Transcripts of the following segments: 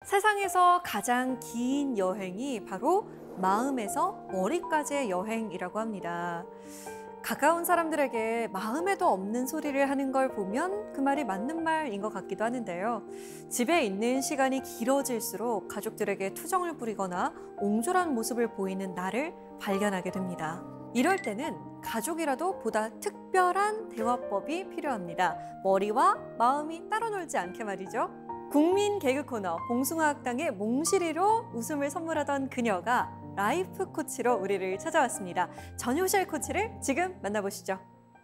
세상에서 가장 긴 여행이 바로 마음에서 머리까지의 여행이라고 합니다. 가까운 사람들에게 마음에도 없는 소리를 하는 걸 보면 그 말이 맞는 말인 것 같기도 하는데요. 집에 있는 시간이 길어질수록 가족들에게 투정을 부리거나 옹졸한 모습을 보이는 나를 발견하게 됩니다. 이럴 때는 가족이라도 보다 특별한 대화법이 필요합니다. 머리와 마음이 따로 놀지 않게 말이죠. 국민 개그 코너 봉숭아학당의 몽실이로 웃음을 선물하던 그녀가 라이프 코치로 우리를 찾아왔습니다. 전효실 코치를 지금 만나보시죠.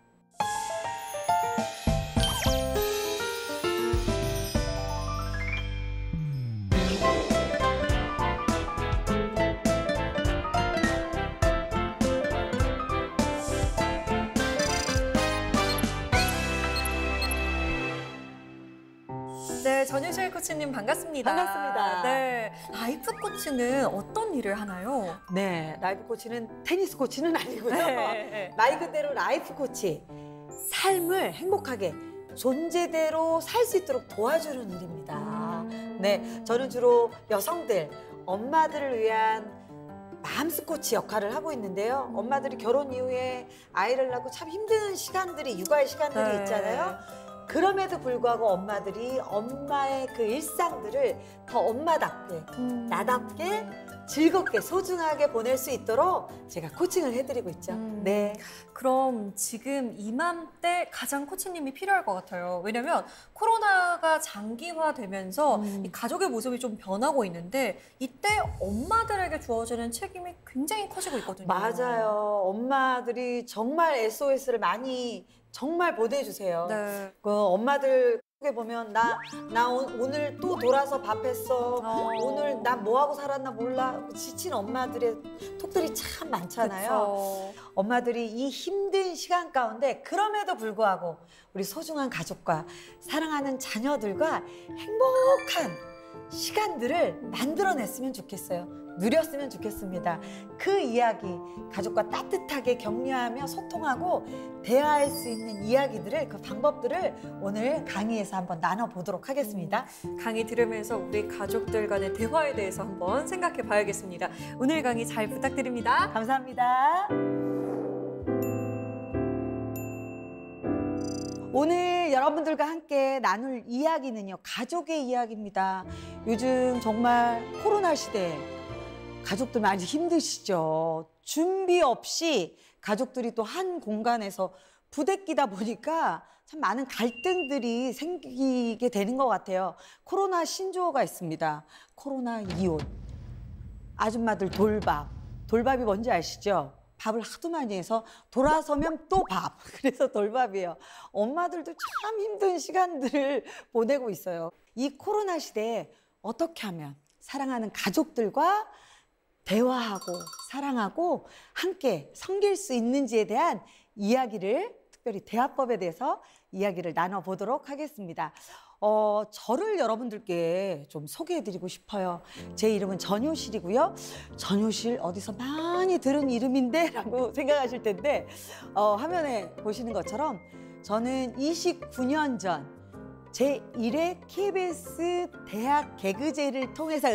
네, 전효실 코치님 반갑습니다. 반갑습니다. 네, 라이프 코치는 어떤 일을 하나요? 네, 라이프 코치는 테니스 코치는 아니고요. 네. 말 그대로 라이프 코치. 삶을 행복하게 존재대로 살 수 있도록 도와주는 일입니다. 네, 저는 주로 여성들, 엄마들을 위한 맘스 코치 역할을 하고 있는데요. 엄마들이 결혼 이후에 아이를 낳고 참 힘든 시간들이, 육아의 시간들이 있잖아요. 그럼에도 불구하고 엄마들이 엄마의 그 일상들을 더 엄마답게, 나답게, 즐겁게, 소중하게 보낼 수 있도록 제가 코칭을 해드리고 있죠. 네. 그럼 지금 이맘때 가장 코치님이 필요할 것 같아요. 왜냐면 코로나가 장기화되면서 이 가족의 모습이 좀 변하고 있는데 이때 엄마들에게 주어지는 책임이 굉장히 커지고 있거든요. 맞아요. 엄마들이 정말 SOS를 많이 정말 보내주세요. 네. 그 엄마들 보면 나 오늘 또 돌아서 밥했어. 오늘 나 뭐하고 살았나 몰라. 지친 엄마들의 톡들이 참 많잖아요. 그쵸. 엄마들이 이 힘든 시간 가운데 그럼에도 불구하고 우리 소중한 가족과 사랑하는 자녀들과 행복한 시간들을 만들어냈으면 좋겠어요. 누렸으면 좋겠습니다. 그 이야기, 가족과 따뜻하게 격려하며 소통하고 대화할 수 있는 이야기들을, 그 방법들을 오늘 강의에서 한번 나눠보도록 하겠습니다. 강의 들으면서 우리 가족들 간의 대화에 대해서 한번 생각해 봐야겠습니다. 오늘 강의 잘 부탁드립니다. 감사합니다. 오늘 여러분들과 함께 나눌 이야기는요, 가족의 이야기입니다. 요즘 정말 코로나 시대에 가족들 많이 힘드시죠. 준비 없이 가족들이 또 한 공간에서 부대끼다 보니까 참 많은 갈등들이 생기게 되는 것 같아요. 코로나 신조어가 있습니다. 코로나 이혼. 아줌마들 돌밥. 돌밥이 뭔지 아시죠? 밥을 하도 많이 해서 돌아서면 또 밥. 그래서 돌밥이에요. 엄마들도 참 힘든 시간들을 보내고 있어요. 이 코로나 시대에 어떻게 하면 사랑하는 가족들과 대화하고 사랑하고 함께 섬길 수 있는지에 대한 이야기를, 특별히 대화법에 대해서 이야기를 나눠보도록 하겠습니다. 저를 여러분들께 좀 소개해드리고 싶어요. 제 이름은 전효실이고요. 전효실 어디서 많이 들은 이름인데? 라고 생각하실 텐데 화면에 보시는 것처럼 저는 29년 전 제1회 KBS 대학 개그제를 통해서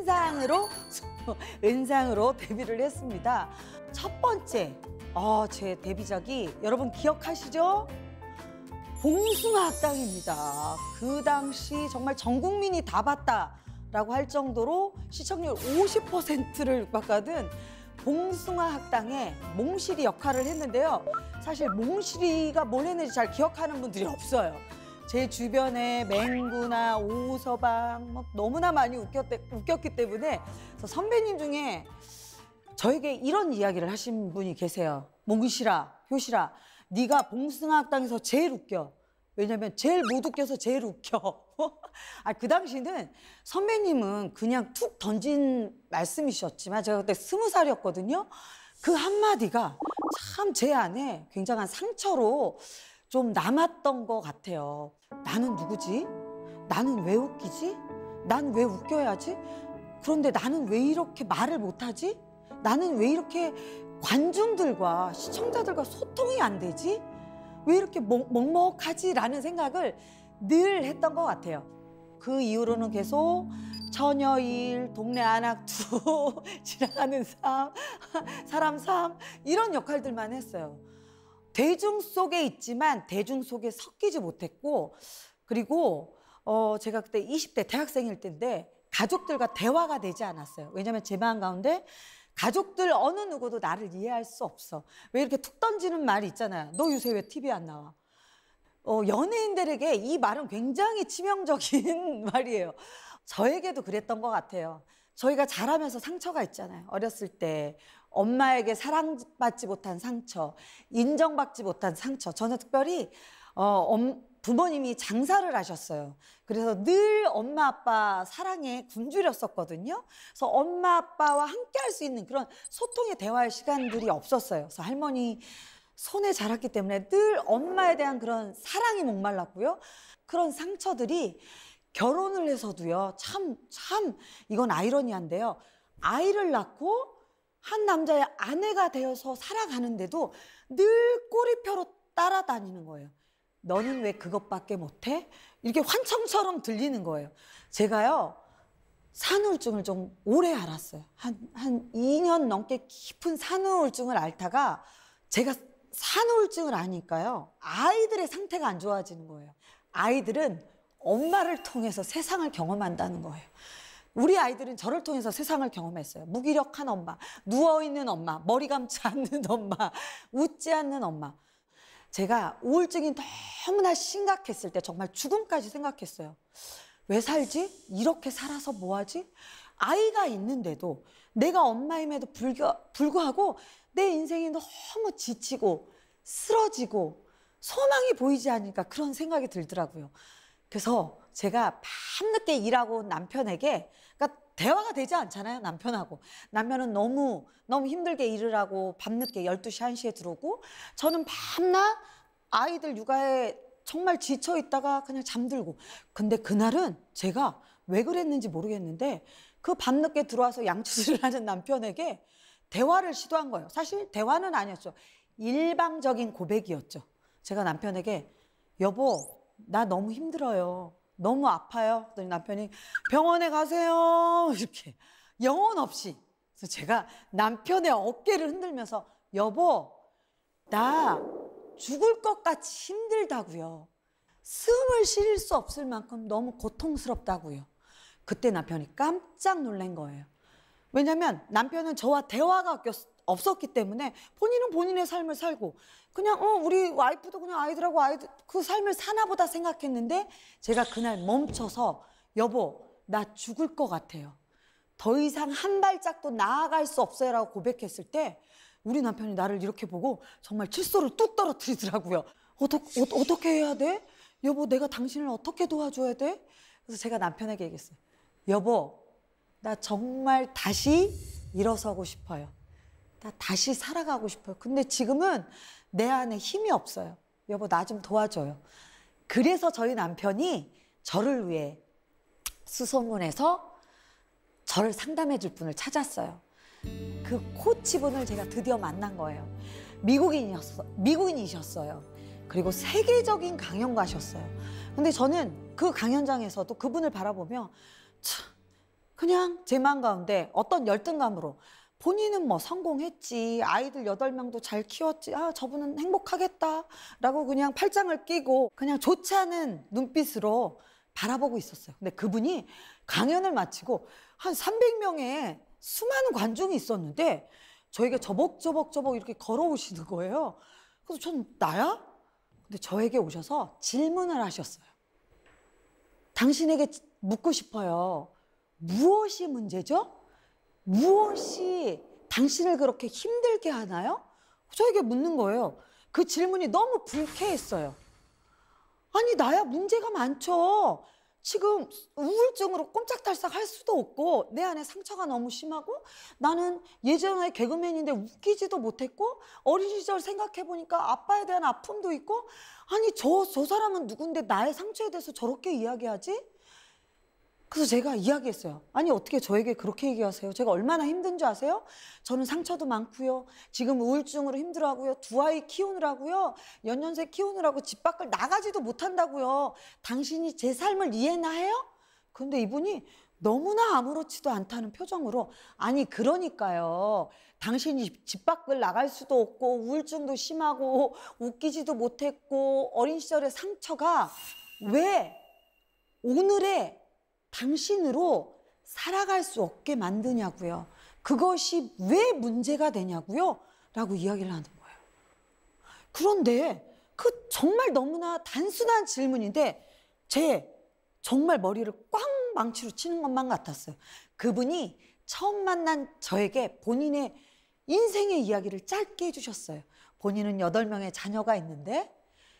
은상으로 데뷔를 했습니다. 첫 번째 제 데뷔작이 여러분 기억하시죠? 봉숭아학당입니다. 그 당시 정말 전 국민이 다 봤다라고 할 정도로 시청률 50%를 육박하던 봉숭아학당의 몽실이 역할을 했는데요. 사실 몽실이가 뭘 했는지 잘 기억하는 분들이 없어요. 제 주변에 맹구나 오서방 너무나 많이 웃겼기 때문에 선배님 중에 저에게 이런 이야기를 하신 분이 계세요. 몽실아, 효실아, 네가 봉숭아학당에서 제일 웃겨. 왜냐면 제일 못 웃겨서 제일 웃겨. 그 당시는 선배님은 그냥 툭 던진 말씀이셨지만 제가 그때 20살이었거든요. 그 한마디가 참 제 안에 굉장한 상처로 좀 남았던 것 같아요. 나는 누구지? 나는 왜 웃기지? 난 왜 웃겨야지? 그런데 나는 왜 이렇게 말을 못하지? 나는 왜 이렇게 관중들과 시청자들과 소통이 안 되지? 왜 이렇게 먹먹하지? 라는 생각을 늘 했던 것 같아요. 그 이후로는 계속 처녀일, 동네 안악두, 지나가는 사람 삶 이런 역할들만 했어요. 대중 속에 있지만 대중 속에 섞이지 못했고 그리고 제가 그때 20대 대학생일 때인데 가족들과 대화가 되지 않았어요. 왜냐하면 제 마음 가운데 가족들 어느 누구도 나를 이해할 수 없어. 왜 이렇게 툭 던지는 말이 있잖아요. 너 요새 왜 TV에 안 나와? 연예인들에게 이 말은 굉장히 치명적인 말이에요. 저에게도 그랬던 것 같아요. 저희가 자라면서 상처가 있잖아요. 어렸을 때 엄마에게 사랑받지 못한 상처, 인정받지 못한 상처. 저는 특별히 부모님이 장사를 하셨어요. 그래서 늘 엄마 아빠 사랑에 굶주렸었거든요. 그래서 엄마 아빠와 함께 할 수 있는 그런 소통의 대화의 시간들이 없었어요. 그래서 할머니 손에 자랐기 때문에 늘 엄마에 대한 그런 사랑이 목말랐고요. 그런 상처들이 결혼을 해서도요. 참 이건 아이러니한데요. 아이를 낳고 한 남자의 아내가 되어서 살아가는데도 늘 꼬리표로 따라다니는 거예요. 너는 왜 그것밖에 못해? 이렇게 환청처럼 들리는 거예요. 제가요. 산후우울증을 좀 오래 알았어요. 한 2년 넘게 깊은 산후우울증을 앓다가 제가 산후우울증을 아니까요. 아이들의 상태가 안 좋아지는 거예요. 아이들은 엄마를 통해서 세상을 경험한다는 거예요. 우리 아이들은 저를 통해서 세상을 경험했어요. 무기력한 엄마, 누워있는 엄마, 머리 감지 않는 엄마, 웃지 않는 엄마. 제가 우울증이 너무나 심각했을 때 정말 죽음까지 생각했어요. 왜 살지? 이렇게 살아서 뭐하지? 아이가 있는데도 내가 엄마임에도 불구하고 내 인생이 너무 지치고 쓰러지고 소망이 보이지 않으니까 그런 생각이 들더라고요. 그래서 제가 밤늦게 일하고 남편에게 그러니까 대화가 되지 않잖아요. 남편하고. 남편은 너무 힘들게 일을 하고 밤늦게 12시, 1시에 들어오고 저는 밤낮 아이들 육아에 정말 지쳐 있다가 그냥 잠들고. 근데 그날은 제가 왜 그랬는지 모르겠는데 그 밤늦게 들어와서 양치질을 하는 남편에게 대화를 시도한 거예요. 사실 대화는 아니었죠. 일방적인 고백이었죠. 제가 남편에게 여보 나 너무 힘들어요. 너무 아파요. 그랬더니 남편이 병원에 가세요. 이렇게 영혼 없이. 그래서 제가 남편의 어깨를 흔들면서 여보 나 죽을 것 같이 힘들다고요. 숨을 쉴 수 없을 만큼 너무 고통스럽다고요. 그때 남편이 깜짝 놀란 거예요. 왜냐하면 남편은 저와 대화가 없었기 때문에 본인은 본인의 삶을 살고 그냥 우리 와이프도 그냥 아이들하고 그 삶을 사나 보다 생각했는데 제가 그날 멈춰서 여보 나 죽을 것 같아요. 더 이상 한 발짝도 나아갈 수 없어요 라고 고백했을 때 우리 남편이 나를 이렇게 보고 정말 칫솔을 뚝 떨어뜨리더라고요. 어떻게 해야 돼? 여보 내가 당신을 어떻게 도와줘야 돼? 그래서 제가 남편에게 얘기했어요. 여보 나 정말 다시 일어서고 싶어요. 나 다시 살아가고 싶어요. 근데 지금은 내 안에 힘이 없어요. 여보 나 좀 도와줘요. 그래서 저희 남편이 저를 위해 수소문해서 저를 상담해 줄 분을 찾았어요. 그 코치분을 제가 드디어 만난 거예요. 미국인이셨어요. 그리고 세계적인 강연가셨어요. 근데 저는 그 강연장에서도 그분을 바라보며 참 그냥 제 마음 가운데 어떤 열등감으로 본인은 뭐 성공했지 아이들 8명도 잘 키웠지 저분은 행복하겠다 라고 그냥 팔짱을 끼고 그냥 좋지 않은 눈빛으로 바라보고 있었어요. 근데 그분이 강연을 마치고 한 300명의 수많은 관중이 있었는데 저에게 저벅저벅 이렇게 걸어오시는 거예요. 그래서 전 나야? 근데 저에게 오셔서 질문을 하셨어요. 당신에게 묻고 싶어요. 무엇이 문제죠? 무엇이 당신을 그렇게 힘들게 하나요? 저에게 묻는 거예요. 그 질문이 너무 불쾌했어요. 아니 나야 문제가 많죠. 지금 우울증으로 꼼짝달싹 할 수도 없고 내 안에 상처가 너무 심하고 나는 예전에 개그맨인데 웃기지도 못했고 어린 시절 생각해보니까 아빠에 대한 아픔도 있고 아니 저 사람은 누군데 나의 상처에 대해서 저렇게 이야기하지? 그래서 제가 이야기했어요. 아니 어떻게 저에게 그렇게 얘기하세요? 제가 얼마나 힘든 줄 아세요? 저는 상처도 많고요. 지금 우울증으로 힘들어하고요. 2아이 키우느라고요. 연년생 키우느라고 집 밖을 나가지도 못한다고요. 당신이 제 삶을 이해나 해요? 근데 이분이 너무나 아무렇지도 않다는 표정으로 아니 그러니까요. 당신이 집 밖을 나갈 수도 없고 우울증도 심하고 웃기지도 못했고 어린 시절의 상처가 왜 오늘의 당신으로 살아갈 수 없게 만드냐고요. 그것이 왜 문제가 되냐고요? 라고 이야기를 하는 거예요. 그런데 그 정말 너무나 단순한 질문인데 제 정말 머리를 꽝 망치로 치는 것만 같았어요. 그분이 처음 만난 저에게 본인의 인생의 이야기를 짧게 해주셨어요. 본인은 8명의 자녀가 있는데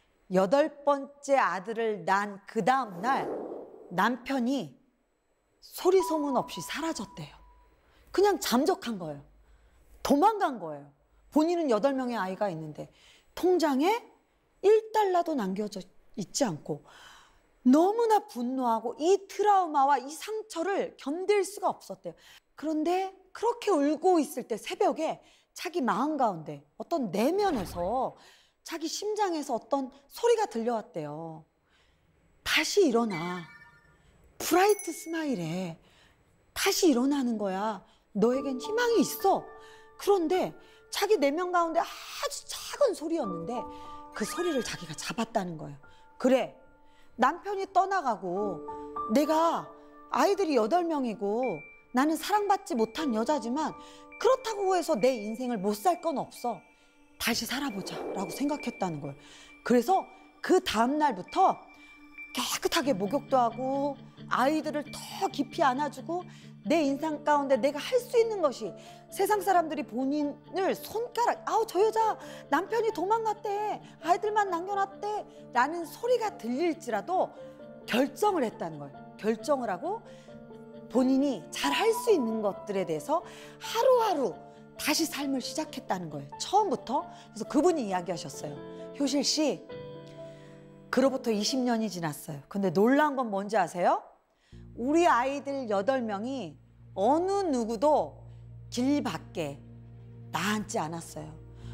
8번째 아들을 낳은 그 다음 날 남편이 소리 소문 없이 사라졌대요. 그냥 잠적한 거예요. 도망간 거예요. 본인은 8명의 아이가 있는데 통장에 1달러도 남겨져 있지 않고 너무나 분노하고 이 트라우마와 이 상처를 견딜 수가 없었대요. 그런데 그렇게 울고 있을 때 새벽에 자기 마음 가운데 어떤 내면에서 자기 심장에서 어떤 소리가 들려왔대요. 다시 일어나. 브라이트 스마일에 다시 일어나는 거야. 너에겐 희망이 있어. 그런데 자기 내면 가운데 아주 작은 소리였는데 그 소리를 자기가 잡았다는 거예요. 그래, 남편이 떠나가고 내가 아이들이 8명이고 나는 사랑받지 못한 여자지만 그렇다고 해서 내 인생을 못 살 건 없어. 다시 살아보자 라고 생각했다는 거예요. 그래서 그 다음 날부터 깨끗하게 목욕도 하고 아이들을 더 깊이 안아주고 내 인생 가운데 내가 할 수 있는 것이 세상 사람들이 본인을 손가락 아우 저 여자 남편이 도망갔대 아이들만 남겨놨대 라는 소리가 들릴지라도 결정을 했다는 거예요. 결정을 하고 본인이 잘 할 수 있는 것들에 대해서 하루하루 다시 삶을 시작했다는 거예요. 처음부터. 그래서 그분이 이야기하셨어요. 효실 씨, 그로부터 20년이 지났어요. 근데 놀라운 건 뭔지 아세요? 우리 아이들 8명이 어느 누구도 길 밖에 나앉지 않았어요.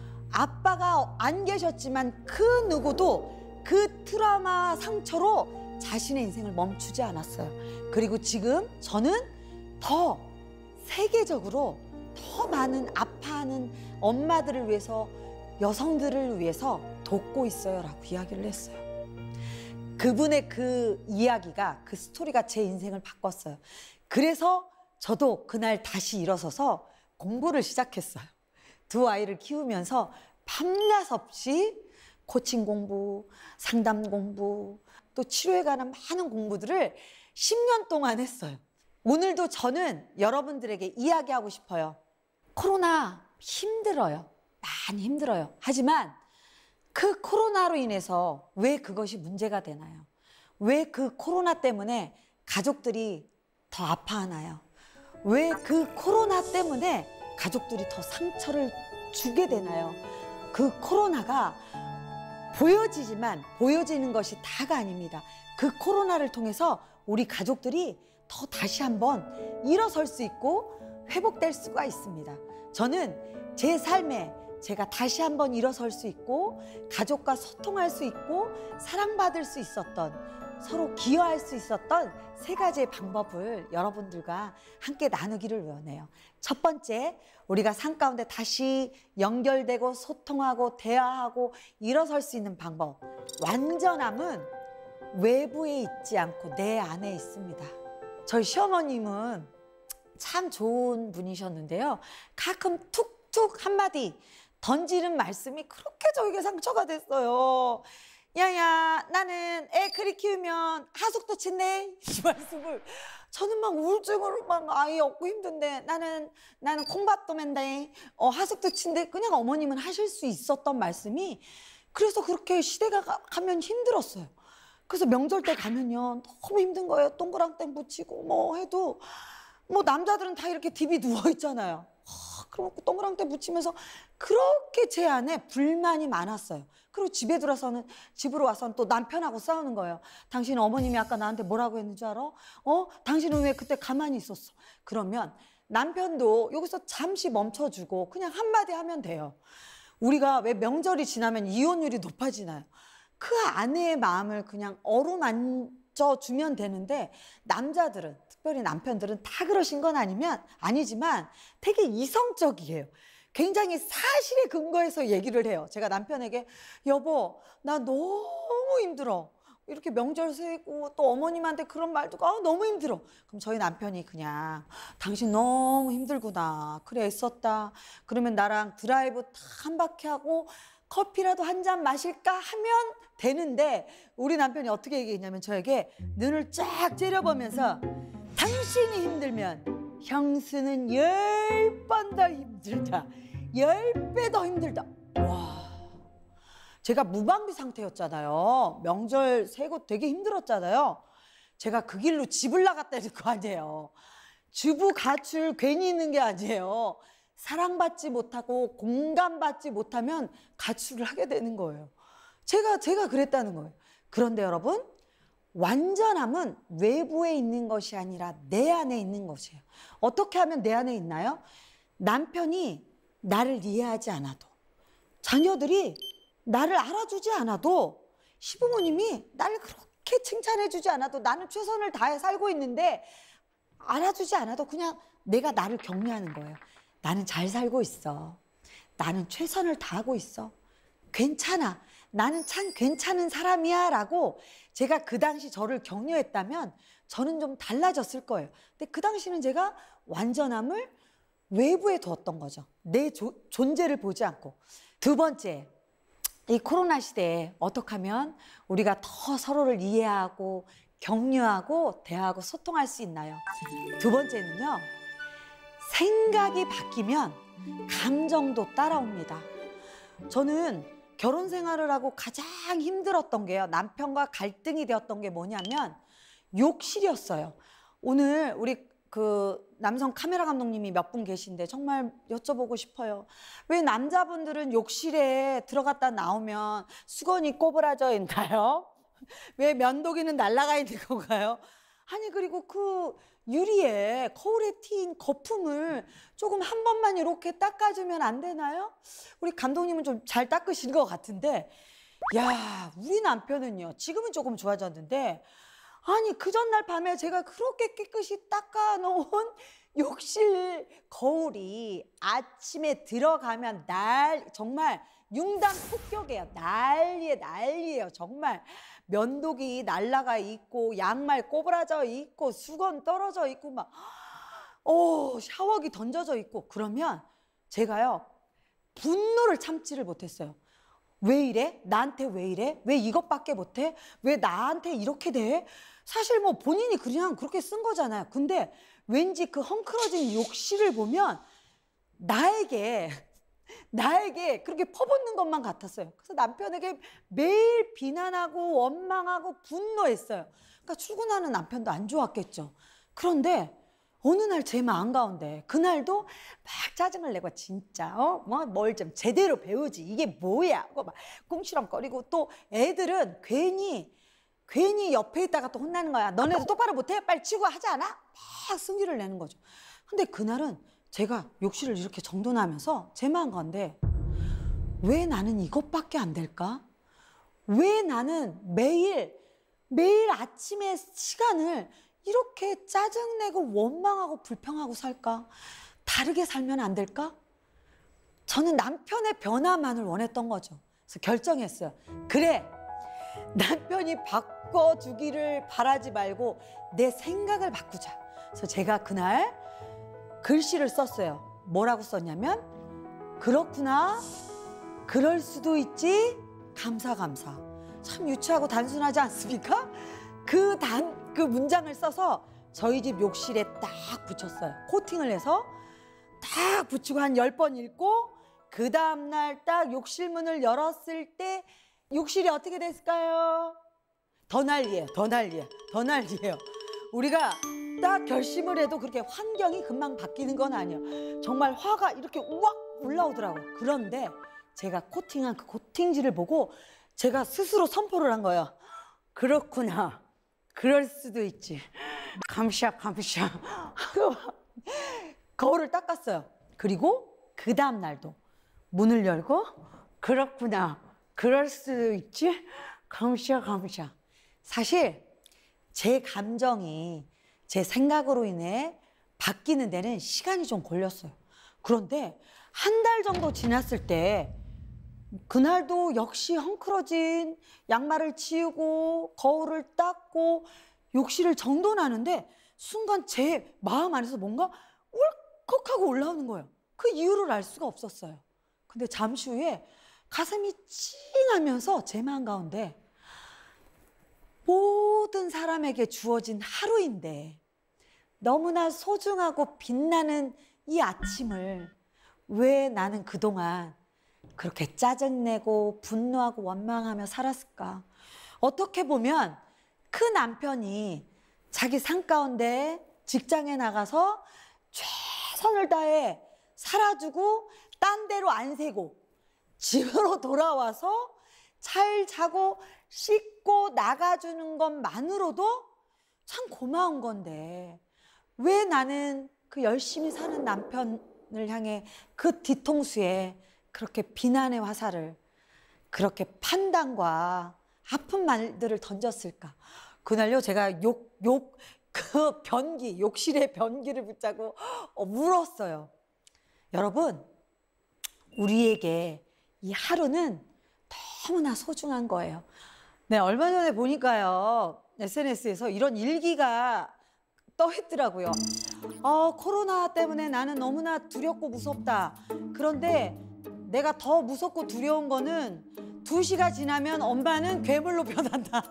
아빠가 안 계셨지만 그 누구도 그 트라우마 상처로 자신의 인생을 멈추지 않았어요. 그리고 지금 저는 더 세계적으로 더 많은 아파하는 엄마들을 위해서 여성들을 위해서 돕고 있어요 라고 이야기를 했어요. 그분의 그 이야기가 그 스토리가 제 인생을 바꿨어요. 그래서 저도 그날 다시 일어서서 공부를 시작했어요. 2 아이를 키우면서 밤낮 없이 코칭 공부, 상담 공부, 또 치료에 관한 많은 공부들을 10년 동안 했어요. 오늘도 저는 여러분들에게 이야기하고 싶어요. 코로나 힘들어요. 많이 힘들어요. 하지만 그 코로나로 인해서 왜 그것이 문제가 되나요? 왜 그 코로나 때문에 가족들이 더 아파하나요? 왜 그 코로나 때문에 가족들이 더 상처를 주게 되나요? 그 코로나가 보여지지만 보여지는 것이 다가 아닙니다. 그 코로나를 통해서 우리 가족들이 더 다시 한번 일어설 수 있고 회복될 수가 있습니다. 저는 제 삶에 제가 다시 한번 일어설 수 있고 가족과 소통할 수 있고 사랑받을 수 있었던 서로 기여할 수 있었던 3가지의 방법을 여러분들과 함께 나누기를 원해요. 첫 번째, 우리가 삶 가운데 다시 연결되고 소통하고 대화하고 일어설 수 있는 방법. 완전함은 외부에 있지 않고 내 안에 있습니다. 저희 시어머님은 참 좋은 분이셨는데요. 가끔 툭툭 한마디 던지는 말씀이 그렇게 저에게 상처가 됐어요. 야야, 나는 애 그리 키우면 하숙도 친대. 이 말씀을 저는 막 우울증으로 막 아이 얻고 힘든데 나는 콩밥도 맨대. 하숙도 친대. 그냥 어머님은 하실 수 있었던 말씀이 그래서 그렇게 시대가 가면 힘들었어요. 그래서 명절 때 가면요 너무 힘든 거예요. 동그랑땡 붙이고 뭐 해도 뭐 남자들은 다 이렇게 디비 누워 있잖아요. 그럼 동그랑땡 붙이면서 그렇게 제 안에 불만이 많았어요. 그리고 집으로 와서는 또 남편하고 싸우는 거예요. 당신 어머님이 아까 나한테 뭐라고 했는 줄 알아? 당신은 왜 그때 가만히 있었어? 그러면 남편도 여기서 잠시 멈춰주고 그냥 한마디 하면 돼요. 우리가 왜 명절이 지나면 이혼율이 높아지나요? 그 아내의 마음을 그냥 어루만져 주면 되는데 남자들은 특별히 남편들은 다 그러신 건 아니지만 되게 이성적이에요. 굉장히 사실에 근거해서 얘기를 해요. 제가 남편에게 여보 나 너무 힘들어. 이렇게 명절 세고 또 어머님한테 그런 말 듣고 너무 힘들어. 그럼 저희 남편이 그냥 당신 너무 힘들구나. 그래 애썼다. 그러면 나랑 드라이브 한 바퀴 하고 커피라도 한 잔 마실까 하면 되는데 우리 남편이 어떻게 얘기했냐면 저에게 눈을 쫙 째려보면서 당신이 힘들면 형수는 10번 더 힘들다. 10배 더 힘들다. 와, 제가 무방비 상태였잖아요. 명절 세고 되게 힘들었잖아요. 제가 그 길로 집을 나갔다는 거 아니에요. 주부 가출 괜히 있는 게 아니에요. 사랑받지 못하고 공감받지 못하면 가출을 하게 되는 거예요. 제가 그랬다는 거예요. 그런데 여러분, 완전함은 외부에 있는 것이 아니라 내 안에 있는 것이에요. 어떻게 하면 내 안에 있나요? 남편이 나를 이해하지 않아도, 자녀들이 나를 알아주지 않아도, 시부모님이 나를 그렇게 칭찬해주지 않아도 나는 최선을 다해 살고 있는데 알아주지 않아도 그냥 내가 나를 격려하는 거예요. 나는 잘 살고 있어. 나는 최선을 다하고 있어. 괜찮아. 나는 참 괜찮은 사람이야 라고 제가 그 당시 저를 격려했다면 저는 좀 달라졌을 거예요. 근데 그 당시는 제가 완전함을 외부에 두었던 거죠. 내 존재를 보지 않고. 두 번째, 이 코로나 시대에 어떻게 하면 우리가 더 서로를 이해하고 격려하고 대화하고 소통할 수 있나요? 두 번째는요. 생각이 바뀌면 감정도 따라옵니다. 저는 결혼 생활을 하고 가장 힘들었던 게요. 남편과 갈등이 되었던 게 뭐냐면 욕실이었어요. 오늘 우리 그 남성 카메라 감독님이 몇 분 계신데 정말 여쭤보고 싶어요. 왜 남자분들은 욕실에 들어갔다 나오면 수건이 꼬부라져 있나요? 왜 면도기는 날아가 있는 건가요? 아니 그리고 그 유리에 거울에 튄 거품을 조금 한 번만 이렇게 닦아주면 안 되나요? 우리 감독님은 좀 잘 닦으신 것 같은데 야 우리 남편은요 지금은 조금 좋아졌는데 아니 그 전날 밤에 제가 그렇게 깨끗이 닦아놓은 욕실 거울이 아침에 들어가면 정말 융단 폭격이에요. 난리예요. 정말 면도기 날라가 있고 양말 꼬부라져 있고 수건 떨어져 있고 막 샤워기 던져져 있고 그러면 제가요 분노를 참지를 못했어요. 왜 이래? 나한테 왜 이래? 왜 이것밖에 못해? 왜 나한테 이렇게 돼? 사실 뭐 본인이 그냥 그렇게 쓴 거잖아요. 근데 왠지 그 헝클어진 욕실을 보면 나에게 그렇게 퍼붓는 것만 같았어요. 그래서 남편에게 매일 비난하고 원망하고 분노했어요. 그러니까 출근하는 남편도 안 좋았겠죠. 그런데 어느 날 제 마음 가운데 그날도 막 짜증을 내고 진짜 뭘 좀 제대로 배우지 이게 뭐야 하고 막 꿍시렁거리고 또 애들은 괜히 옆에 있다가 또 혼나는 거야. 너네도 똑바로 못해? 빨리 치고 하지 않아? 막 승질을 내는 거죠. 근데 그날은 제가 욕실을 이렇게 정돈하면서 제 마음 가운데 왜 나는 이것밖에 안 될까? 왜 나는 매일 아침에 시간을 이렇게 짜증내고 원망하고 불평하고 살까? 다르게 살면 안 될까? 저는 남편의 변화만을 원했던 거죠. 그래서 결정했어요. 그래, 남편이 바꿔주기를 바라지 말고 내 생각을 바꾸자. 그래서 제가 그날 글씨를 썼어요. 뭐라고 썼냐면 그렇구나, 그럴 수도 있지, 감사. 참 유치하고 단순하지 않습니까? 그 문장을 써서 저희 집 욕실에 딱 붙였어요. 코팅을 해서 딱 붙이고 한 10번 읽고 그 다음날 딱 욕실 문을 열었을 때 욕실이 어떻게 됐을까요? 더 난리예요. 우리가 딱 결심을 해도 그렇게 환경이 금방 바뀌는 건 아니에요. 정말 화가 이렇게 우악 올라오더라고요. 그런데 제가 코팅한 그 코팅지를 보고 제가 스스로 선포를 한 거예요. 그렇구나. 그럴 수도 있지. 감샤. 하고 거울을 닦았어요. 그리고 그 다음 날도 문을 열고 그렇구나. 그럴 수도 있지. 감샤. 사실 제 감정이 제 생각으로 인해 바뀌는 데는 시간이 좀 걸렸어요. 그런데 한 달 정도 지났을 때 그날도 역시 헝클어진 양말을 치우고 거울을 닦고 욕실을 정돈하는데 순간 제 마음 안에서 뭔가 울컥하고 올라오는 거예요. 그 이유를 알 수가 없었어요. 근데 잠시 후에 가슴이 찡하면서 제 마음 가운데 모든 사람에게 주어진 하루인데 너무나 소중하고 빛나는 이 아침을 왜 나는 그동안 그렇게 짜증내고 분노하고 원망하며 살았을까? 어떻게 보면 그 남편이 자기 삶 가운데 직장에 나가서 최선을 다해 살아주고 딴 데로 안 새고 집으로 돌아와서 잘 자고 씻고 나가주는 것만으로도 참 고마운 건데 왜 나는 그 열심히 사는 남편을 향해 그 뒤통수에 그렇게 비난의 화살을, 그렇게 판단과 아픈 말들을 던졌을까? 그날요, 제가 욕실의 변기를 붙잡고 울었어요. 여러분, 우리에게 이 하루는 너무나 소중한 거예요. 네, 얼마 전에 보니까요, SNS에서 이런 일기가 떠있더라고요. 코로나 때문에 나는 너무나 두렵고 무섭다. 그런데 내가 더 무섭고 두려운 거는 2시가 지나면 엄마는 괴물로 변한다.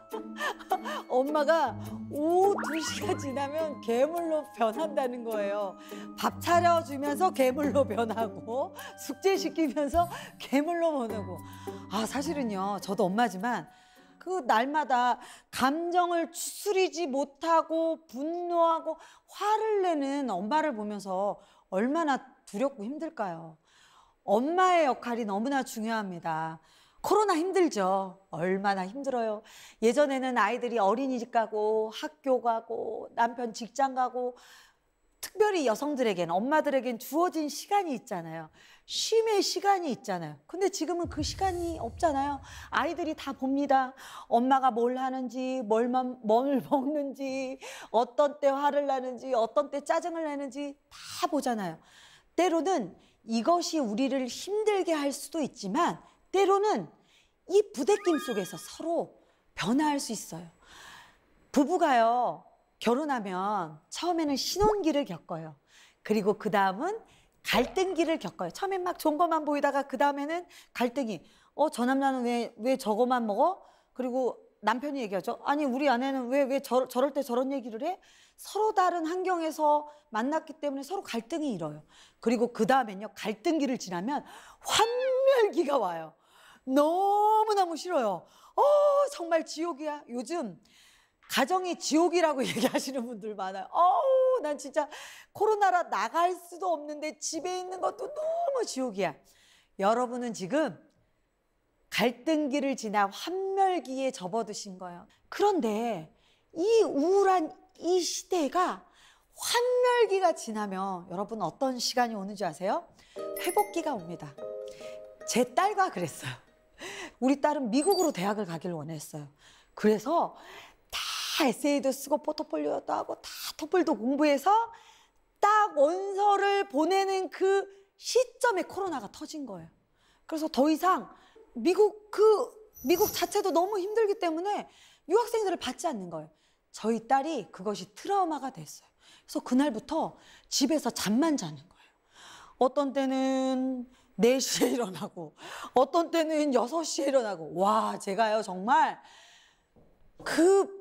엄마가 오후 2시가 지나면 괴물로 변한다는 거예요. 밥 차려주면서 괴물로 변하고 숙제시키면서 괴물로 변하고. 사실은요, 저도 엄마지만 그 날마다 감정을 추스리지 못하고 분노하고 화를 내는 엄마를 보면서 얼마나 두렵고 힘들까요? 엄마의 역할이 너무나 중요합니다. 코로나 힘들죠. 얼마나 힘들어요. 예전에는 아이들이 어린이집 가고 학교 가고 남편 직장 가고 특별히 여성들에겐, 엄마들에겐 주어진 시간이 있잖아요. 쉼의 시간이 있잖아요. 근데 지금은 그 시간이 없잖아요. 아이들이 다 봅니다. 엄마가 뭘 하는지, 뭘 먹는지, 어떤 때 화를 나는지, 어떤 때 짜증을 내는지 다 보잖아요. 때로는 이것이 우리를 힘들게 할 수도 있지만 때로는 이 부대낌 속에서 서로 변화할 수 있어요. 부부가요, 결혼하면 처음에는 신혼기를 겪어요. 그리고 그 다음은 갈등기를 겪어요. 처음엔 막 좋은 것만 보이다가 그 다음에는 갈등이. 저 남자는 왜 저거만 먹어? 그리고 남편이 얘기하죠. 아니, 우리 아내는 왜 저럴 때 저런 얘기를 해? 서로 다른 환경에서 만났기 때문에 서로 갈등이 일어요. 그리고 그 다음엔요, 갈등기를 지나면 환멸기가 와요. 너무너무 싫어요. 정말 지옥이야. 요즘 가정이 지옥이라고 얘기하시는 분들 많아요. 난 진짜 코로나라 나갈 수도 없는데 집에 있는 것도 너무 지옥이야. 여러분은 지금 갈등기를 지나 환멸기에 접어드신 거예요. 그런데 이 우울한 이 시대가 환멸기가 지나면 여러분 어떤 시간이 오는지 아세요? 회복기가 옵니다. 제 딸과 그랬어요. 우리 딸은 미국으로 대학을 가기를 원했어요. 그래서 다 에세이도 쓰고 포트폴리오도 하고 다 토플도 공부해서 딱 원서를 보내는 그 시점에 코로나가 터진 거예요. 그래서 더 이상 미국 자체도 너무 힘들기 때문에 유학생들을 받지 않는 거예요. 저희 딸이 그것이 트라우마가 됐어요. 그래서 그날부터 집에서 잠만 자는 거예요. 어떤 때는 4시에 일어나고 어떤 때는 6시에 일어나고. 와, 제가요 정말 그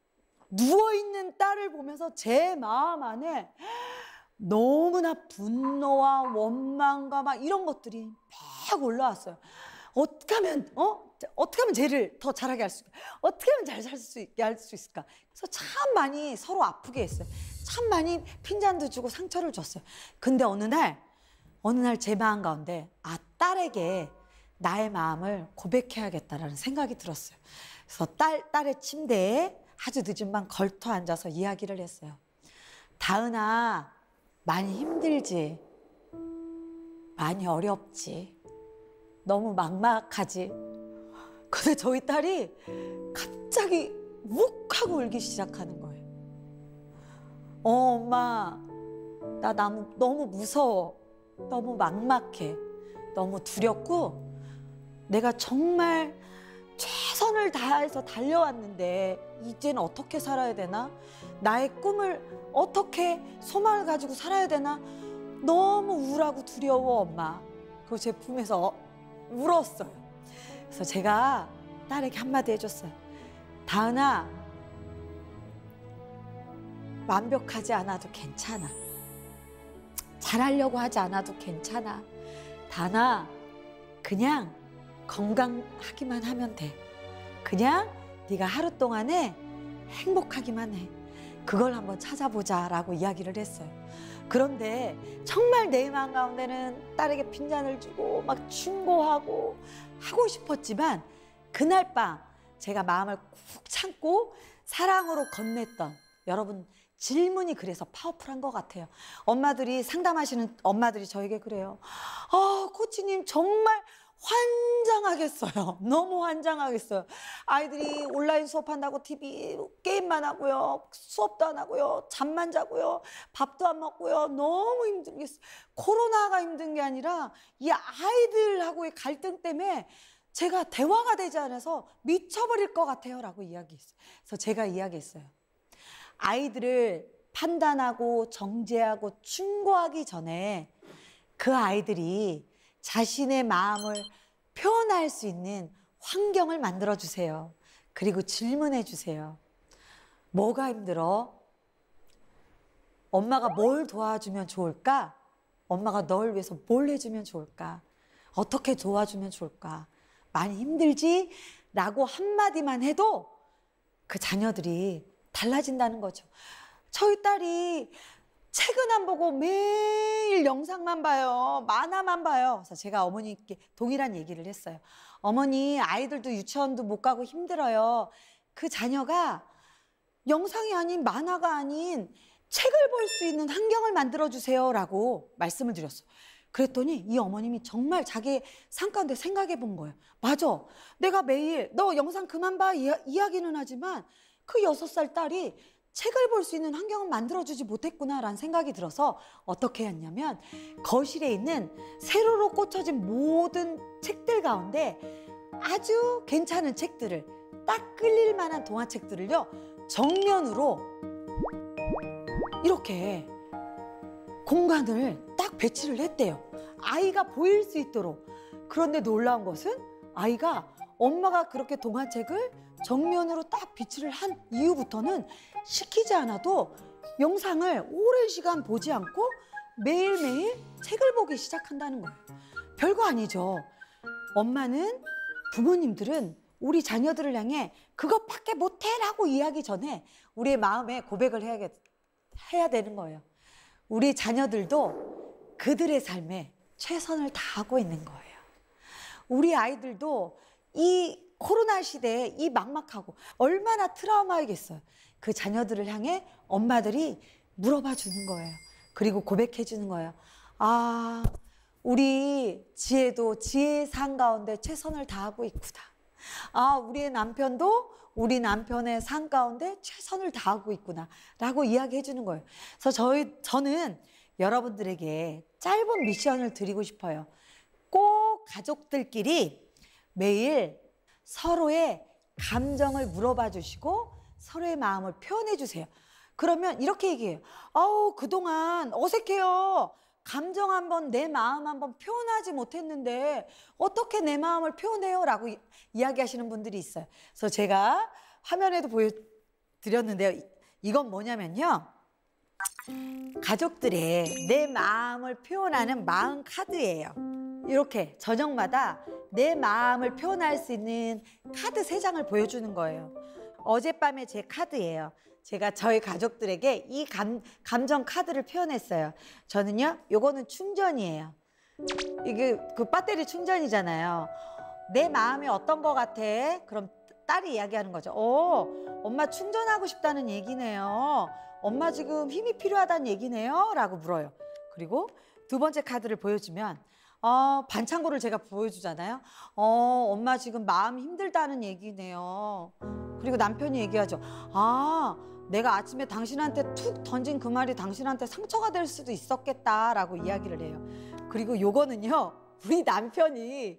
누워있는 딸을 보면서 제 마음 안에 너무나 분노와 원망과 막 이런 것들이 막 올라왔어요. 어떻게 하면 쟤를 더 잘하게 할 수 있을까? 어떻게 하면 잘 살 수 있게 할 수 있을까? 그래서 참 많이 서로 아프게 했어요. 참 많이 핀잔도 주고 상처를 줬어요. 근데 어느 날 제 마음 가운데 딸에게 나의 마음을 고백해야겠다라는 생각이 들었어요. 그래서 딸의 침대에 아주 늦은 밤 걸터 앉아서 이야기를 했어요. 다은아, 많이 힘들지? 많이 어렵지? 너무 막막하지? 근데 저희 딸이 갑자기 욱하고 울기 시작하는 거예요. 엄마, 나 너무 무서워. 너무 막막해. 너무 두렵고 내가 정말 최선을 다해서 달려왔는데 이제는 어떻게 살아야 되나? 나의 꿈을 어떻게 소망을 가지고 살아야 되나? 너무 우울하고 두려워, 엄마. 그 제품에서 울었어요. 그래서 제가 딸에게 한마디 해줬어요. 다은아, 완벽하지 않아도 괜찮아. 잘하려고 하지 않아도 괜찮아. 다은아, 그냥 건강하기만 하면 돼. 그냥 네가 하루 동안에 행복하기만 해. 그걸 한번 찾아보자라고 이야기를 했어요. 그런데 정말 내 마음 가운데는 딸에게 핀잔을 주고 막 충고하고 하고 싶었지만 그날 밤 제가 마음을 꾹 참고 사랑으로 건넸던, 여러분 질문이 그래서 파워풀한 것 같아요. 엄마들이 상담하시는 엄마들이 저에게 그래요. 코치님 정말 환장하겠어요. 너무 환장하겠어요. 아이들이 온라인 수업한다고 TV 게임만 하고요. 수업도 안 하고요. 잠만 자고요. 밥도 안 먹고요. 너무 힘들겠어요. 코로나가 힘든 게 아니라 이 아이들하고의 갈등 때문에 제가 대화가 되지 않아서 미쳐버릴 것 같아요. 라고 이야기했어요. 그래서 제가 이야기했어요. 아이들을 판단하고 정죄하고 충고하기 전에 그 아이들이 자신의 마음을 표현할 수 있는 환경을 만들어 주세요. 그리고 질문해 주세요. 뭐가 힘들어? 엄마가 뭘 도와주면 좋을까? 엄마가 널 위해서 뭘 해주면 좋을까? 어떻게 도와주면 좋을까? 많이 힘들지? 라고 한마디만 해도 그 자녀들이 달라진다는 거죠. 저희 딸이 책은 안 보고 매일 영상만 봐요. 만화만 봐요. 그래서 제가 어머니께 동일한 얘기를 했어요. 어머니, 아이들도 유치원도 못 가고 힘들어요. 그 자녀가 영상이 아닌 만화가 아닌 책을 볼 수 있는 환경을 만들어주세요. 라고 말씀을 드렸어요. 그랬더니 이 어머님이 정말 자기의 삶 가운데 생각해 본 거예요. 맞아. 내가 매일 너 영상 그만 봐 이야기는 하지만 그 6살 딸이 책을 볼 수 있는 환경을 만들어주지 못했구나라는 생각이 들어서 어떻게 했냐면 거실에 있는 세로로 꽂혀진 모든 책들 가운데 아주 괜찮은 책들을 딱 끌릴 만한 동화책들을요 정면으로 이렇게 공간을 딱 배치를 했대요. 아이가 보일 수 있도록. 그런데 놀라운 것은 아이가 엄마가 그렇게 동화책을 정면으로 딱 비치를 한 이후부터는 시키지 않아도 영상을 오랜 시간 보지 않고 매일매일 책을 보기 시작한다는 거예요. 별거 아니죠. 엄마는, 부모님들은 우리 자녀들을 향해 그것밖에 못해라고 이야기 전에 우리의 마음에 고백을 해야 되는 거예요. 우리 자녀들도 그들의 삶에 최선을 다하고 있는 거예요. 우리 아이들도 이 코로나 시대에 이 막막하고 얼마나 트라우마이겠어요. 그 자녀들을 향해 엄마들이 물어봐 주는 거예요. 그리고 고백해 주는 거예요. 아, 우리 지혜도 지혜의 삶 가운데 최선을 다하고 있구나. 아, 우리의 남편도 우리 남편의 삶 가운데 최선을 다하고 있구나 라고 이야기해 주는 거예요. 그래서 저는 여러분들에게 짧은 미션을 드리고 싶어요. 꼭 가족들끼리 매일 서로의 감정을 물어봐 주시고 서로의 마음을 표현해 주세요. 그러면 이렇게 얘기해요. 아우, 그동안 어색해요. 감정 한번, 내 마음 한번 표현하지 못했는데 어떻게 내 마음을 표현해요? 라고 이야기하시는 분들이 있어요. 그래서 제가 화면에도 보여드렸는데요. 이건 뭐냐면요. 가족들의 내 마음을 표현하는 마음 카드예요. 이렇게 저녁마다 내 마음을 표현할 수 있는 카드 3장을 보여주는 거예요. 어젯밤에 제 카드예요. 제가 저희 가족들에게 이 감정 카드를 표현했어요. 저는요, 요거는 충전이에요. 이게 그 배터리 충전이잖아요. 내 마음이 어떤 거 같아? 그럼 딸이 이야기하는 거죠. 엄마 충전하고 싶다는 얘기네요. 엄마 지금 힘이 필요하다는 얘기네요. 라고 물어요. 그리고 두 번째 카드를 보여주면 반창고를 제가 보여주잖아요. 엄마 지금 마음 힘들다는 얘기네요. 그리고 남편이 얘기하죠. 아, 내가 아침에 당신한테 툭 던진 그 말이 당신한테 상처가 될 수도 있었겠다라고 이야기를 해요. 그리고 요거는요, 우리 남편이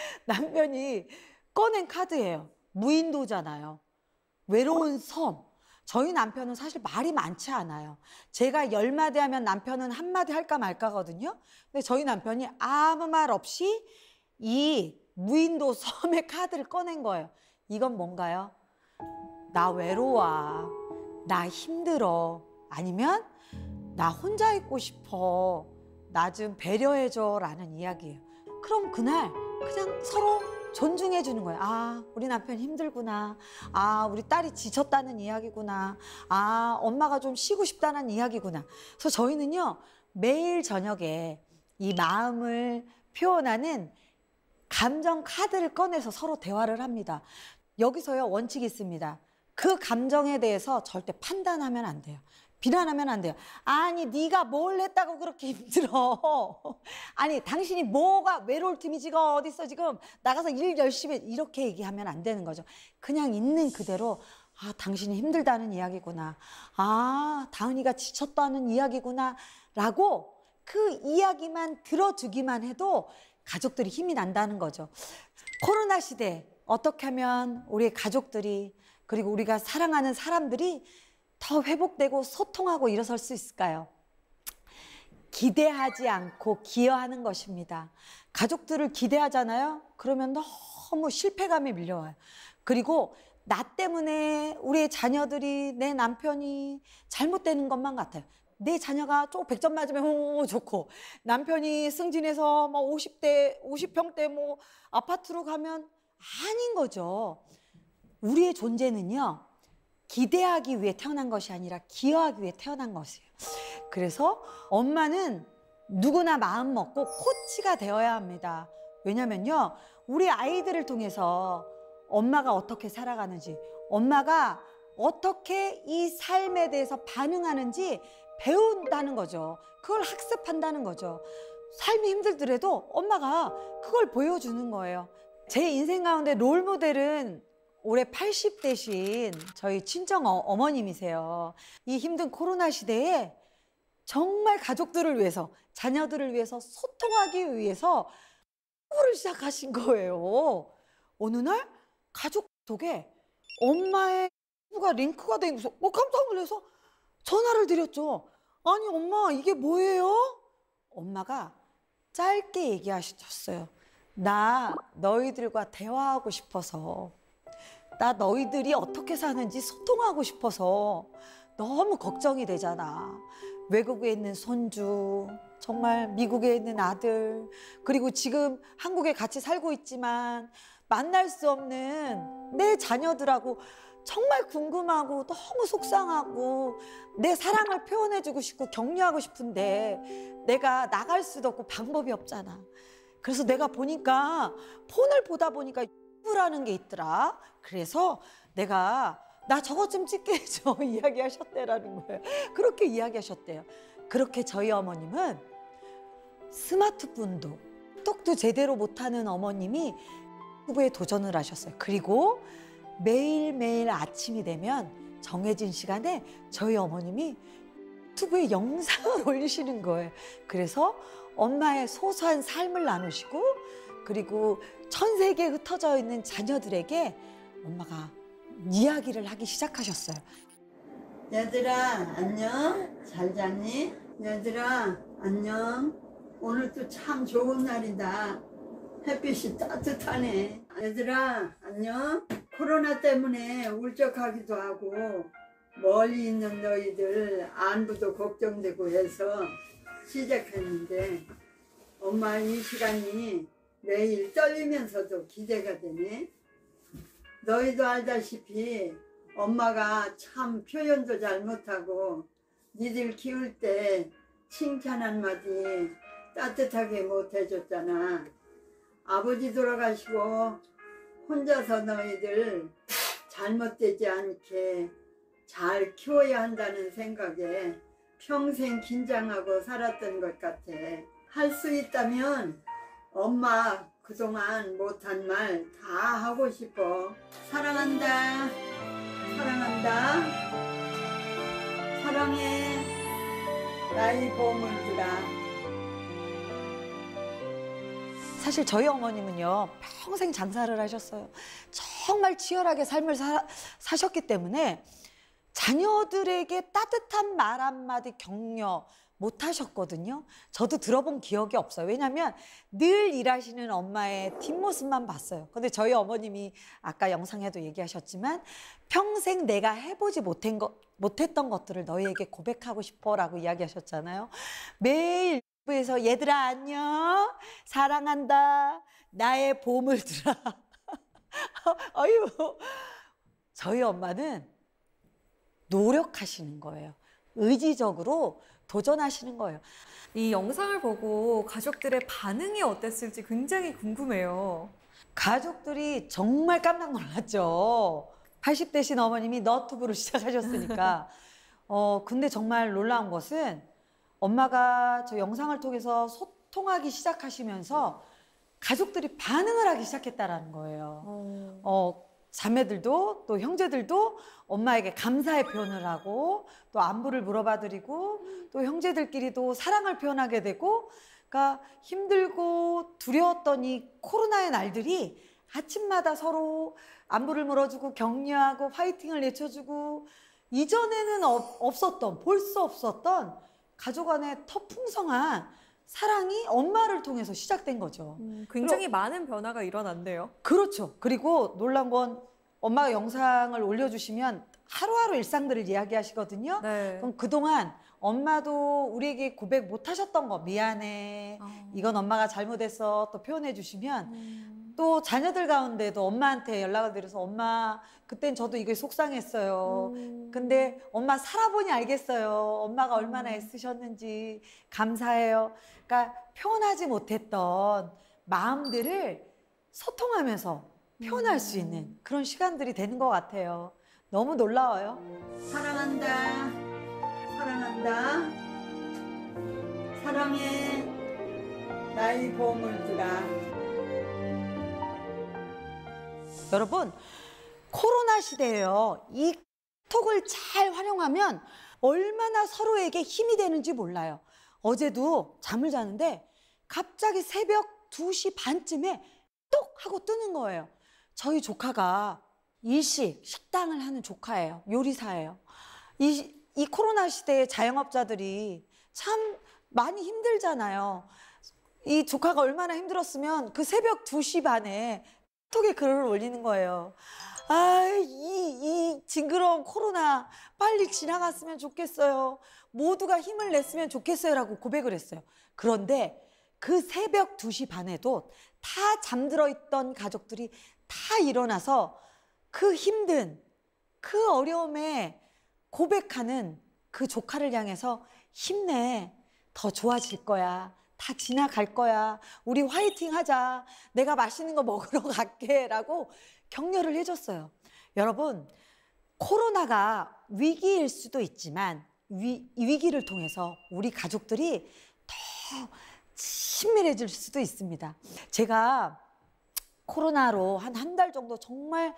꺼낸 카드예요. 무인도잖아요. 외로운 섬. 저희 남편은 사실 말이 많지 않아요. 제가 10마디 하면 남편은 한마디 할까 말까거든요. 근데 저희 남편이 아무 말 없이 이 무인도 섬의 카드를 꺼낸 거예요. 이건 뭔가요? 나 외로워. 나 힘들어. 아니면 나 혼자 있고 싶어. 나 좀 배려해줘 라는 이야기예요. 그럼 그날 그냥 서로 존중해 주는 거예요. 아, 우리 남편 힘들구나. 아, 우리 딸이 지쳤다는 이야기구나. 아, 엄마가 좀 쉬고 싶다는 이야기구나. 그래서 저희는요, 매일 저녁에 이 마음을 표현하는 감정 카드를 꺼내서 서로 대화를 합니다. 여기서요, 원칙이 있습니다. 그 감정에 대해서 절대 판단하면 안 돼요. 비난하면 안 돼요. 아니, 네가 뭘 했다고 그렇게 힘들어. 아니, 당신이 뭐가 외로울 틈이 지금 어딨어 지금. 나가서 일 열심히 해. 이렇게 얘기하면 안 되는 거죠. 그냥 있는 그대로 아, 당신이 힘들다는 이야기구나. 아, 다은이가 지쳤다는 이야기구나. 라고 그 이야기만 들어주기만 해도 가족들이 힘이 난다는 거죠. 코로나 시대 어떻게 하면 우리 가족들이 그리고 우리가 사랑하는 사람들이 더 회복되고 소통하고 일어설 수 있을까요? 기대하지 않고 기여하는 것입니다. 가족들을 기대하잖아요. 그러면 너무 실패감이 밀려와요. 그리고 나 때문에 우리의 자녀들이 내 남편이 잘못되는 것만 같아요. 내 자녀가 쪽 100점 맞으면 좋고 남편이 승진해서 뭐 50평대 뭐 아파트로 가면 아닌 거죠. 우리의 존재는요. 기대하기 위해 태어난 것이 아니라 기여하기 위해 태어난 것이에요. 그래서 엄마는 누구나 마음 먹고 코치가 되어야 합니다. 왜냐면요, 우리 아이들을 통해서 엄마가 어떻게 살아가는지, 엄마가 어떻게 이 삶에 대해서 반응하는지 배운다는 거죠. 그걸 학습한다는 거죠. 삶이 힘들더라도 엄마가 그걸 보여주는 거예요. 제 인생 가운데 롤모델은 올해 80대신 저희 친정 어머님이세요. 이 힘든 코로나 시대에 정말 가족들을 위해서, 자녀들을 위해서 소통하기 위해서 공부를 시작하신 거예요. 어느 날 가족 속에 엄마의 가 링크가 돼 있어서 깜짝 놀라서 전화를 드렸죠. 아니 엄마 이게 뭐예요? 엄마가 짧게 얘기하셨어요. 나 너희들과 대화하고 싶어서, 나 너희들이 어떻게 사는지 소통하고 싶어서 너무 걱정이 되잖아. 외국에 있는 손주, 정말 미국에 있는 아들, 그리고 지금 한국에 같이 살고 있지만 만날 수 없는 내 자녀들하고 정말 궁금하고 너무 속상하고 내 사랑을 표현해주고 싶고 격려하고 싶은데 내가 나갈 수도 없고 방법이 없잖아. 그래서 내가 보니까 폰을 보다 보니까 유튜브라는 게 있더라. 그래서 내가 나 저것 좀 찍게 해줘 이야기하셨대라는 거예요. 그렇게 이야기하셨대요. 그렇게 저희 어머님은 스마트폰도 똑도 제대로 못하는 어머님이 유튜브에 도전을 하셨어요. 그리고 매일매일 아침이 되면 정해진 시간에 저희 어머님이 유튜브에 영상을 올리시는 거예요. 그래서 엄마의 소소한 삶을 나누시고 그리고 전 세계에 흩어져 있는 자녀들에게 엄마가 이야기를 하기 시작하셨어요. 얘들아 안녕? 잘 잤니? 얘들아 안녕? 오늘도 참 좋은 날이다. 햇빛이 따뜻하네. 얘들아 안녕? 코로나 때문에 울적하기도 하고 멀리 있는 너희들 안부도 걱정되고 해서 시작했는데 엄마 이 시간이 매일 떨리면서도 기대가 되네. 너희도 알다시피 엄마가 참 표현도 잘 못하고 니들 키울 때 칭찬 한마디 따뜻하게 못 해줬잖아. 아버지 돌아가시고 혼자서 너희들 잘못되지 않게 잘 키워야 한다는 생각에 평생 긴장하고 살았던 것 같아. 할 수 있다면 엄마 그동안 못한 말 다 하고 싶어. 사랑한다. 사랑한다. 사랑해 나의 보물들아. 사실 저희 어머님은요, 평생 장사를 하셨어요. 정말 치열하게 삶을 사셨기 때문에 자녀들에게 따뜻한 말 한마디 격려 못 하셨거든요. 저도 들어본 기억이 없어요. 왜냐하면 늘 일하시는 엄마의 뒷모습만 봤어요. 근데 저희 어머님이 아까 영상에도 얘기하셨지만 평생 내가 해보지 못했던 것들을 너희에게 고백하고 싶어라고 이야기하셨잖아요. 매일 에서 얘들아 안녕, 사랑한다, 나의 보물들아. 어휴, 저희 엄마는 노력하시는 거예요. 의지적으로 도전하시는 거예요. 이 영상을 보고 가족들의 반응이 어땠을지 굉장히 궁금해요. 가족들이 정말 깜짝 놀랐죠. 80대신 어머님이 너튜브로 시작하셨으니까. 근데 정말 놀라운 것은 엄마가 저 영상을 통해서 소통하기 시작하시면서 가족들이 반응을 하기 시작했다라는 거예요. 자매들도 또 형제들도 엄마에게 감사의 표현을 하고 또 안부를 물어봐드리고 또 형제들끼리도 사랑을 표현하게 되고, 그러니까 힘들고 두려웠던 이 코로나의 날들이 아침마다 서로 안부를 물어주고 격려하고 화이팅을 외쳐주고, 이전에는 없었던, 볼 수 없었던 가족 안의 터풍성한 사랑이 엄마를 통해서 시작된 거죠. 굉장히 많은 변화가 일어났네요. 그렇죠. 그리고 놀란 건 엄마가 영상을 올려주시면 하루하루 일상들을 이야기하시거든요. 네. 그럼 그동안 엄마도 우리에게 고백 못 하셨던 거, 미안해, 이건 엄마가 잘못했어, 또 표현해 주시면 또 자녀들 가운데도 엄마한테 연락을 드려서 엄마 그땐 저도 이게 속상했어요. 근데 엄마 살아보니 알겠어요. 엄마가 얼마나 애쓰셨는지 감사해요. 그러니까 표현하지 못했던 마음들을 소통하면서 표현할 수 있는 그런 시간들이 되는 것 같아요. 너무 놀라워요. 사랑한다 사랑한다 사랑해 나의 보물들아. 여러분, 코로나 시대에요. 이 톡을 잘 활용하면 얼마나 서로에게 힘이 되는지 몰라요. 어제도 잠을 자는데 갑자기 새벽 2시 반쯤에 똑 하고 뜨는 거예요. 저희 조카가 일식, 식당을 하는 조카예요. 요리사예요. 이 코로나 시대에 자영업자들이 참 많이 힘들잖아요. 이 조카가 얼마나 힘들었으면 그 새벽 2시 반에 톡에 글을 올리는 거예요. 이 징그러운 코로나 빨리 지나갔으면 좋겠어요. 모두가 힘을 냈으면 좋겠어요라고 고백을 했어요. 그런데 그 새벽 2시 반에도 다 잠들어 있던 가족들이 다 일어나서 그 힘든, 그 어려움에 고백하는 그 조카를 향해서 힘내, 더 좋아질 거야. 다 지나갈 거야. 우리 화이팅 하자. 내가 맛있는 거 먹으러 갈게. 라고 격려를 해줬어요. 여러분, 코로나가 위기일 수도 있지만 이 위기를 통해서 우리 가족들이 더 친밀해질 수도 있습니다. 제가 코로나로 한 달 정도 정말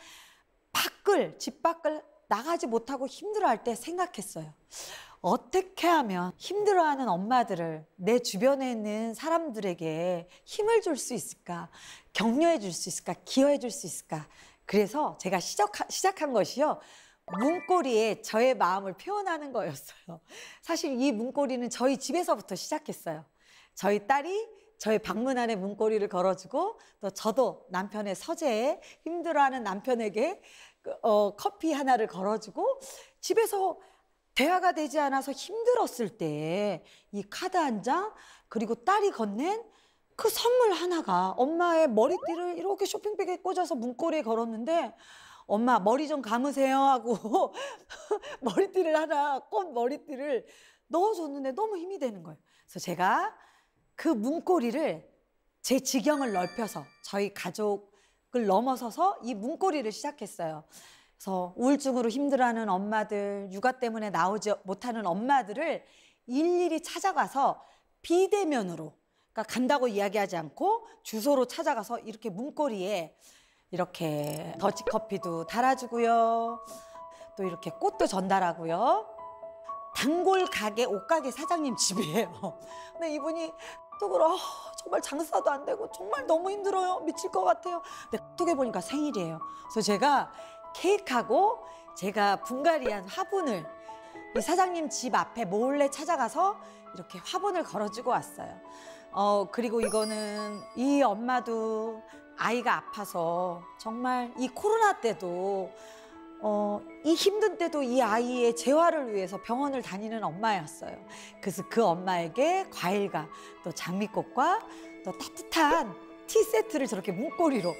집 밖을 나가지 못하고 힘들어할 때 생각했어요. 어떻게 하면 힘들어하는 엄마들을 내 주변에 있는 사람들에게 힘을 줄 수 있을까? 격려해 줄 수 있을까? 기여해 줄 수 있을까? 그래서 제가 시작한 것이요. 문고리에 저의 마음을 표현하는 거였어요. 사실 이 문고리는 저희 집에서부터 시작했어요. 저희 딸이 저희 방문 안에 문고리를 걸어주고 또 저도 남편의 서재에 힘들어하는 남편에게 커피 하나를 걸어주고 집에서 대화가 되지 않아서 힘들었을 때 이 카드 한 장 그리고 딸이 건넨 그 선물 하나가 엄마의 머리띠를 이렇게 쇼핑백에 꽂아서 문고리에 걸었는데 엄마 머리 좀 감으세요 하고 머리띠를 하나 꽃 머리띠를 넣어줬는데 너무 힘이 되는 거예요. 그래서 제가 그 문고리를 제 지경을 넓혀서 저희 가족을 넘어서서 이 문고리를 시작했어요. 그래서 우울증으로 힘들어하는 엄마들, 육아 때문에 나오지 못하는 엄마들을 일일이 찾아가서 비대면으로, 그러니까 간다고 이야기하지 않고 주소로 찾아가서 이렇게 문고리에 이렇게 더치커피도 달아주고요. 또 이렇게 꽃도 전달하고요. 단골 가게 옷가게 사장님 집이에요. 근데 이분이 카톡으로 정말 장사도 안 되고 정말 너무 힘들어요. 미칠 것 같아요. 근데 카톡에 보니까 생일이에요. 그래서 제가 케이크하고 제가 분갈이한 화분을 이 사장님 집 앞에 몰래 찾아가서 이렇게 화분을 걸어주고 왔어요. 그리고 이거는 이 엄마도 아이가 아파서 정말 이 코로나 때도 이 힘든 때도 이 아이의 재활을 위해서 병원을 다니는 엄마였어요. 그래서 그 엄마에게 과일과 또 장미꽃과 또 따뜻한 티 세트를 저렇게 문고리로,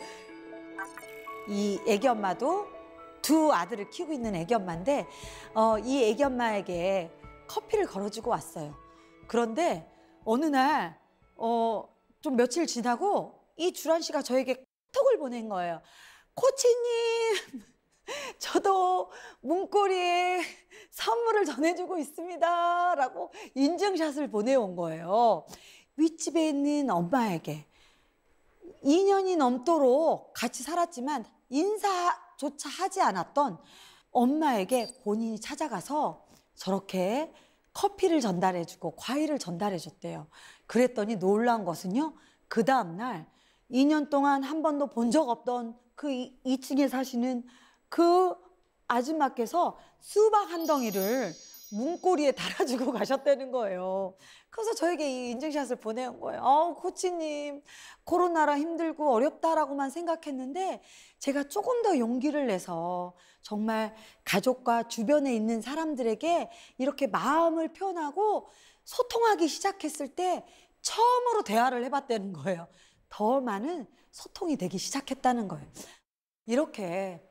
이 애기 엄마도 두 아들을 키우고 있는 애기 엄마인데 이 애기 엄마에게 커피를 걸어주고 왔어요. 그런데 어느 날 좀 며칠 지나고 이 주란 씨가 저에게 톡을 보낸 거예요. 코치님, 저도 문고리에 선물을 전해주고 있습니다 라고 인증샷을 보내온 거예요. 윗집에 있는 엄마에게 2년이 넘도록 같이 살았지만 인사조차 하지 않았던 엄마에게 본인이 찾아가서 저렇게 커피를 전달해주고 과일을 전달해줬대요. 그랬더니 놀라운 것은요, 그 다음날 2년 동안 한 번도 본 적 없던 그 2층에 사시는 그 아줌마께서 수박 한 덩이를 문고리에 달아주고 가셨다는 거예요. 그래서 저에게 이 인증샷을 보내온 거예요. 코치님, 코로나라 힘들고 어렵다라고만 생각했는데 제가 조금 더 용기를 내서 정말 가족과 주변에 있는 사람들에게 이렇게 마음을 표현하고 소통하기 시작했을 때 처음으로 대화를 해봤다는 거예요. 더 많은 소통이 되기 시작했다는 거예요. 이렇게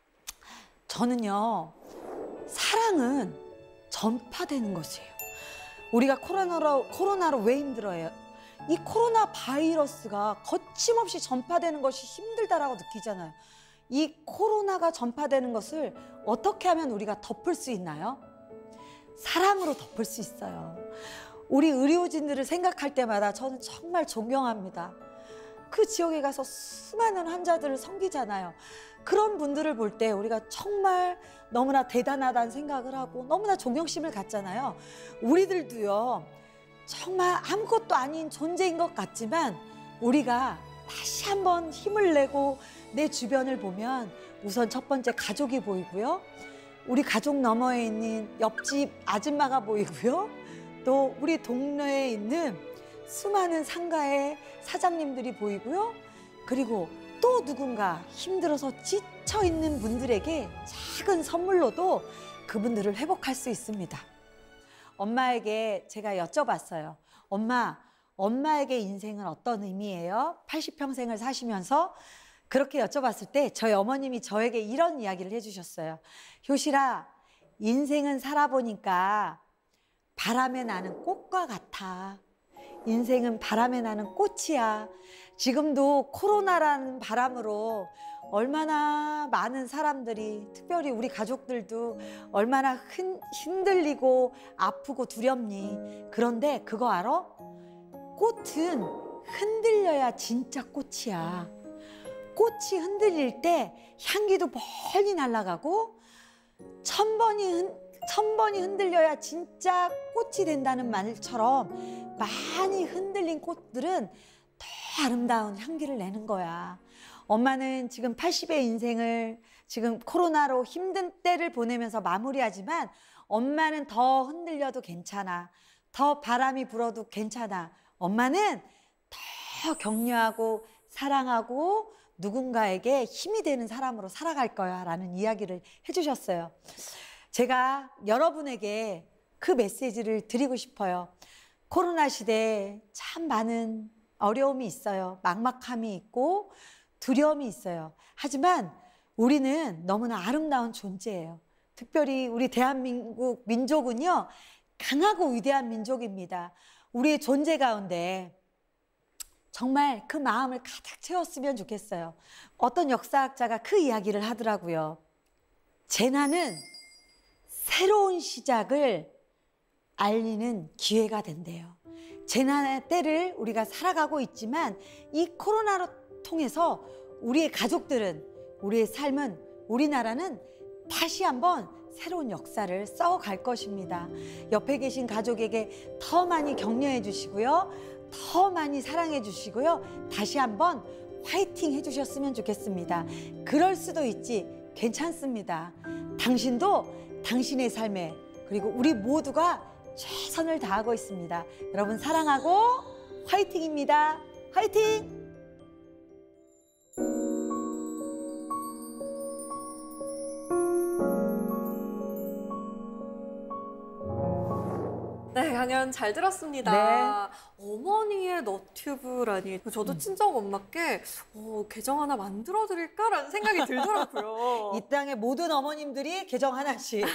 저는요, 사랑은 전파되는 것이에요. 우리가 코로나로 왜 힘들어해요? 이 코로나 바이러스가 거침없이 전파되는 것이 힘들다라고 느끼잖아요. 이 코로나가 전파되는 것을 어떻게 하면 우리가 덮을 수 있나요? 사랑으로 덮을 수 있어요. 우리 의료진들을 생각할 때마다 저는 정말 존경합니다. 그 지역에 가서 수많은 환자들을 섬기잖아요. 그런 분들을 볼 때 우리가 정말 너무나 대단하다는 생각을 하고 너무나 존경심을 갖잖아요. 우리들도요, 정말 아무것도 아닌 존재인 것 같지만 우리가 다시 한번 힘을 내고 내 주변을 보면 우선 첫 번째 가족이 보이고요. 우리 가족 너머에 있는 옆집 아줌마가 보이고요. 또 우리 동네에 있는 수많은 상가의 사장님들이 보이고요. 그리고 또 누군가 힘들어서 지쳐 있는 분들에게 작은 선물로도 그분들을 회복할 수 있습니다. 엄마에게 제가 여쭤봤어요. 엄마에게 인생은 어떤 의미예요? 80평생을 사시면서 그렇게 여쭤봤을 때 저희 어머님이 저에게 이런 이야기를 해주셨어요. 효실아, 인생은 살아보니까 바람에 나는 꽃과 같아. 인생은 바람에 나는 꽃이야. 지금도 코로나라는 바람으로 얼마나 많은 사람들이, 특별히 우리 가족들도 얼마나 흔들리고 아프고 두렵니. 그런데 그거 알아? 꽃은 흔들려야 진짜 꽃이야. 꽃이 흔들릴 때 향기도 멀리 날아가고 천 번이 흔들려야 진짜 꽃이 된다는 말처럼 많이 흔들린 꽃들은 더 아름다운 향기를 내는 거야. 엄마는 지금 80의 인생을 지금 코로나로 힘든 때를 보내면서 마무리하지만 엄마는 더 흔들려도 괜찮아. 더 바람이 불어도 괜찮아. 엄마는 더 격려하고 사랑하고 누군가에게 힘이 되는 사람으로 살아갈 거야 라는 이야기를 해주셨어요. 제가 여러분에게 그 메시지를 드리고 싶어요. 코로나 시대에 참 많은 어려움이 있어요. 막막함이 있고 두려움이 있어요. 하지만 우리는 너무나 아름다운 존재예요. 특별히 우리 대한민국 민족은요, 강하고 위대한 민족입니다. 우리의 존재 가운데 정말 그 마음을 가득 채웠으면 좋겠어요. 어떤 역사학자가 그 이야기를 하더라고요. 재난은 새로운 시작을 알리는 기회가 된대요. 재난의 때를 우리가 살아가고 있지만 이 코로나로 통해서 우리의 가족들은, 우리의 삶은, 우리나라는 다시 한번 새로운 역사를 써갈 것입니다. 옆에 계신 가족에게 더 많이 격려해 주시고요. 더 많이 사랑해 주시고요. 다시 한번 화이팅 해주셨으면 좋겠습니다. 그럴 수도 있지, 괜찮습니다. 당신도 당신의 삶에, 그리고 우리 모두가 최선을 다하고 있습니다. 여러분 사랑하고 화이팅입니다. 화이팅! 네, 강연 잘 들었습니다. 네. 어머니의 너튜브라니. 저도 친정 엄마께 계정 하나 만들어 드릴까라는 생각이 들더라고요. 이 땅의 모든 어머님들이 계정 하나씩.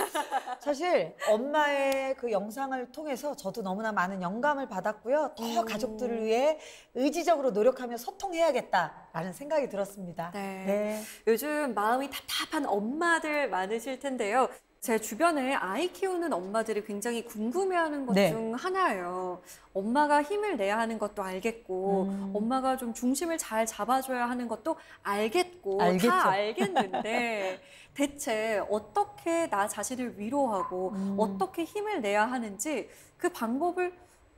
사실 엄마의 그 영상을 통해서 저도 너무나 많은 영감을 받았고요. 더 가족들을 위해 의지적으로 노력하며 소통해야겠다라는 생각이 들었습니다. 네. 요즘 마음이 답답한 엄마들 많으실 텐데요. 제 주변에 아이 키우는 엄마들이 굉장히 궁금해하는 것 중 하나예요. 엄마가 힘을 내야 하는 것도 알겠고 엄마가 좀 중심을 잘 잡아줘야 하는 것도 알겠고 알겠죠. 다 알겠는데 대체 어떻게 나 자신을 위로하고 어떻게 힘을 내야 하는지 그 방법을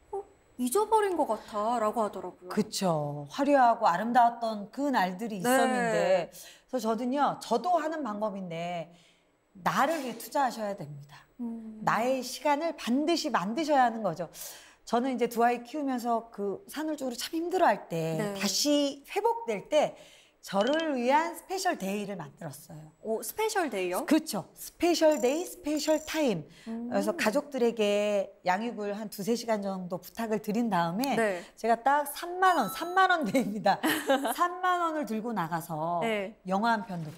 잊어버린 것 같아라고 하더라고요. 그쵸. 화려하고 아름다웠던 그 날들이 있었는데 그래서 저도 하는 방법인데 나를 위해 투자하셔야 됩니다. 나의 시간을 반드시 만드셔야 하는 거죠. 저는 이제 두 아이 키우면서 그 산후적으로 참 힘들어할 때 다시 회복될 때 저를 위한 스페셜 데이를 만들었어요. 오, 스페셜 데이요? 그렇죠. 스페셜 데이, 스페셜 타임. 그래서 가족들에게 양육을 한 2-3시간 정도 부탁을 드린 다음에 제가 딱 3만 원 데이입니다. 3만 원을 들고 나가서 영화 한 편도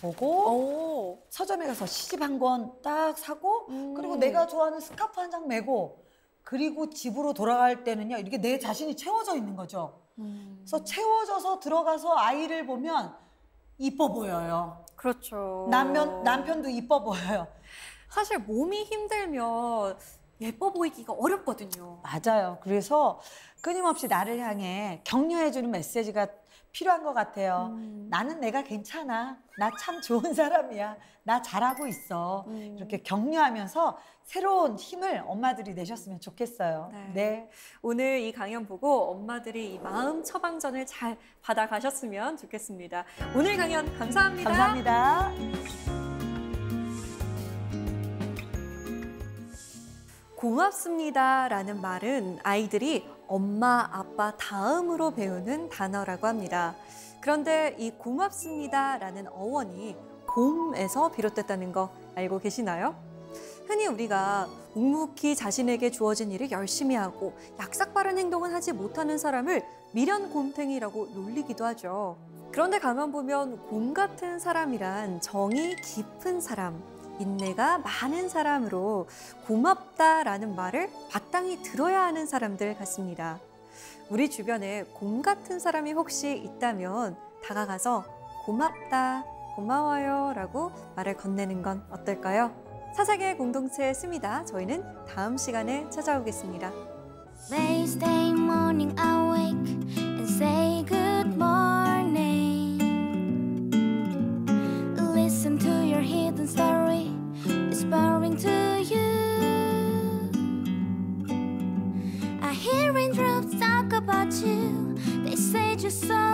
보고 서점에 가서 시집 한 권 딱 사고 그리고 내가 좋아하는 스카프 한 장 메고 그리고 집으로 돌아갈 때는요. 이렇게 내 자신이 채워져 있는 거죠. 그래서 채워져서 들어가서 아이를 보면 이뻐 보여요. 그렇죠. 남편도 이뻐 보여요. 사실 몸이 힘들면 예뻐 보이기가 어렵거든요. 맞아요. 그래서 끊임없이 나를 향해 격려해주는 메시지가 필요한 것 같아요. 나는 내가 괜찮아. 나 참 좋은 사람이야. 나 잘하고 있어. 이렇게 격려하면서 새로운 힘을 엄마들이 내셨으면 좋겠어요. 네. 오늘 이 강연 보고 엄마들이 이 마음 처방전을 잘 받아가셨으면 좋겠습니다. 오늘 강연 감사합니다. 감사합니다. 고맙습니다라는 말은 아이들이 엄마, 아빠 다음으로 배우는 단어라고 합니다. 그런데 이 고맙습니다라는 어원이 곰에서 비롯됐다는 거 알고 계시나요? 흔히 우리가 묵묵히 자신에게 주어진 일을 열심히 하고 약삭 빠른 행동은 하지 못하는 사람을 미련곰탱이라고 놀리기도 하죠. 그런데 가만 보면 곰 같은 사람이란 정이 깊은 사람, 인내가 많은 사람으로 고맙다라는 말을 마땅히 들어야 하는 사람들 같습니다. 우리 주변에 곰 같은 사람이 혹시 있다면 다가가서 고맙다, 고마워요 라고 말을 건네는 건 어떨까요? 사색의 공동체 씁니다. 저희는 다음 시간에 찾아오겠습니다. Wednesday morning I wake and say good morning. Listen to your hidden story whispering to you. I hear raindrops talk about you. They say you're so